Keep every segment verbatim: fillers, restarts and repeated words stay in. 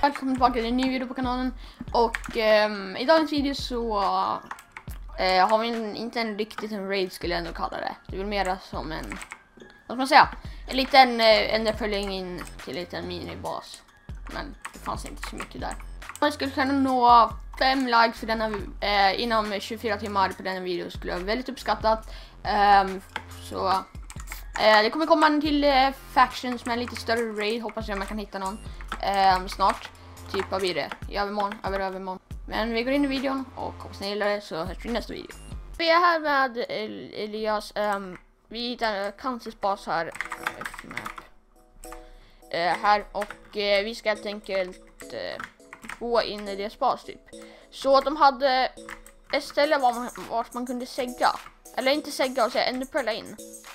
Välkommen tillbaka till en ny video på kanalen. Och um, i dagens video så uh, har vi en, inte en riktigt en raid skulle jag ändå kalla det. Det är väl mer som en, vad ska man säga, en liten uh, enderpulling in till en liten minibas. Men det fanns inte så mycket där. Man skulle kunna nå fem likes för denna, uh, inom tjugofyra timmar på denna video skulle jag väldigt uppskattat. Um, så uh, det kommer komma en till uh, factions med en lite större raid. Hoppas jag man kan hitta någon um, snart. Typ vad blir det? I övermorgon, över övermorgon. Men vi går in i videon och hoppas ni gillar det så hörs vi i nästa video. Vi är här med El Elias. Um, vi hittar Kansas bas här. Uh, här och uh, vi ska helt enkelt uh, gå in i deras bas typ. Så de hade ett ställe var man, vart man kunde segga. Eller inte segga och säga ändå pölla in.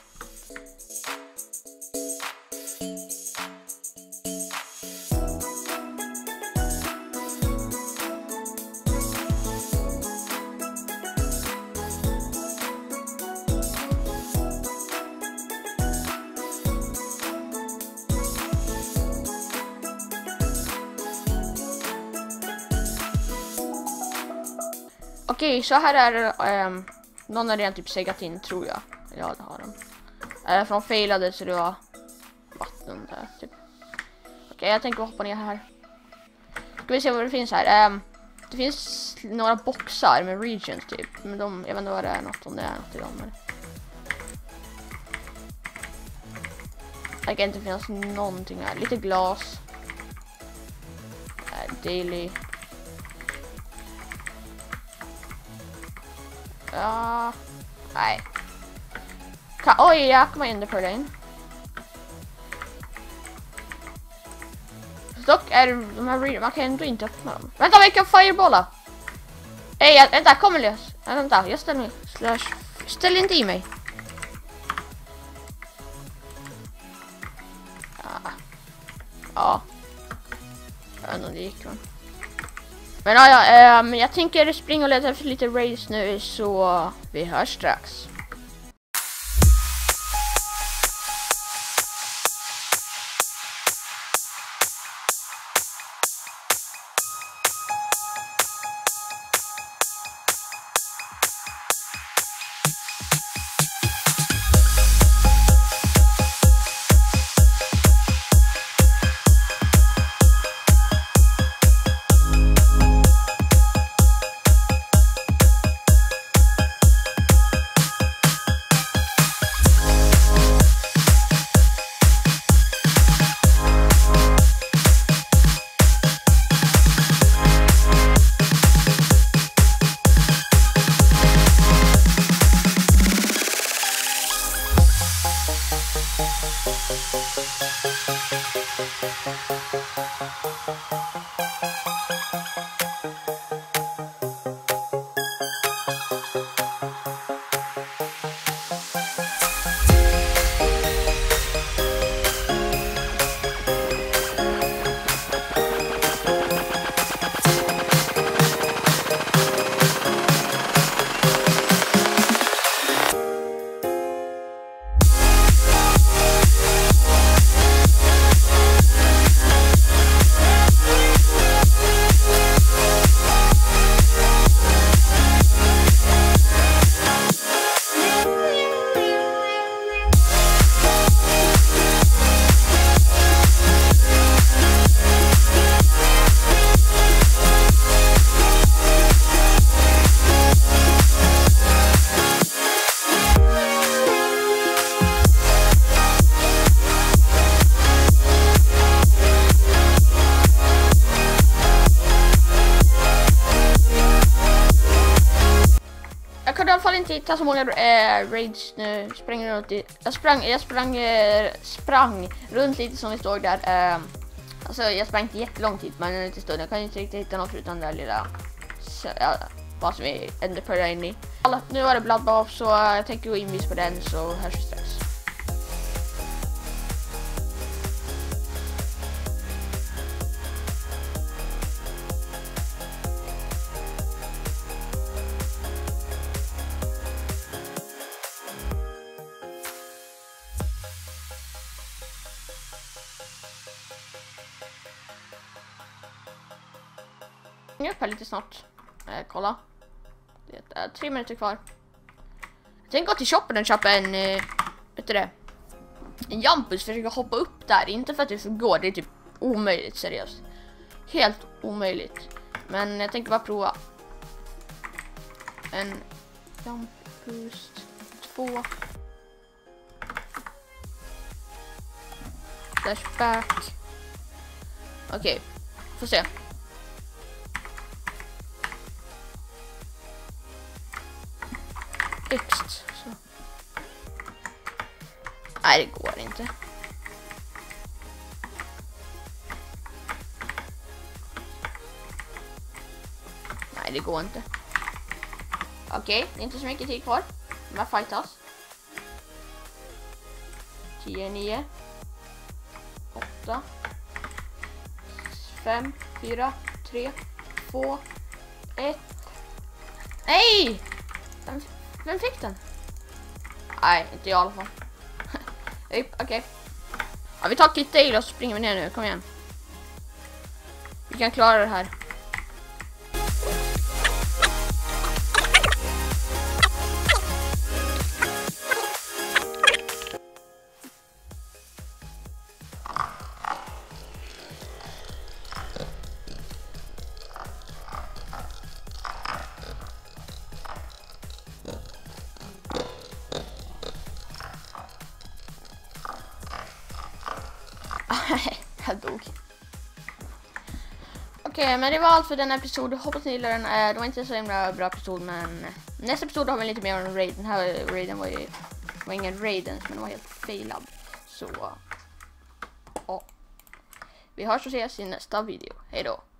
Okej, så här är det. Um, någon har redan typ seggat in, tror jag. Ja, det har de. Uh, från failade så det var vatten där, typ. Okej, jag tänker hoppa ner här. Ska vi se vad det finns här. Um, det finns några boxar med regions, typ. Men de, jag vet inte vad det är, något om det är något i dem. Det kan inte finnas någonting här. Lite glas. Uh, daily. Ja, nej. Ka Oj, jag kommer in det på den. Dock är de här, man kan ändå inte öppna dem. Vänta, vilka firebollar? Hej, vänta, kom lös. Vänta, jag ställer mig. Slash. Ställ inte i mig. Ja. Ja. Jag vet inte om det gick, men. Men ja, ja um, jag tänker springa och leta efter lite raids nu så vi hörs strax. Jag kunde i alla fall inte hitta så många äh, raids nu. Sprang runt i, jag sprang, jag sprang, äh, sprang runt lite som vi stod där. Äh, alltså jag sprang inte jättelång tid, men inte stund. Jag kan inte riktigt hitta något utan det lilla, så, ja, vad som vi ändå pörde in i. Alla, nu var det Bloodbath så jag tänker gå invis på den så hörs vi strax. springa upp här lite snart. Eh, kolla. Det är tre minuter kvar. Jag tänkte gå till shoppen och köpa en, eh, vet du det? En jumpus, försöka hoppa upp där. Inte för att det går, det är typ omöjligt, seriöst. Helt omöjligt. Men jag tänkte bara prova. En jumpus två. Flashback. Okej, okay, får se. X. Så. Nej, det går inte. Nej, det går inte. Okej, okay, det är inte så mycket tid kvar. De här fightas. tio, nio. åtta. fem, fyra, tre, två, ett. Nej! Vem, vem fick den? Nej, inte jag i alla fall. Okej. Okay. Ja, vi tar Kit Dale och så springer vi ner nu. Kom igen. Vi kan klara det här. Jag dog. Okej, okay, men det var allt för den episoden. Hoppas ni gillar den. Det var inte så himla bra episod, men nästa episod har vi lite mer om raid. Den här raiden var ju var ingen raiden, men den var helt failad. Så ja. Vi hörs och ses i nästa video. Hej då.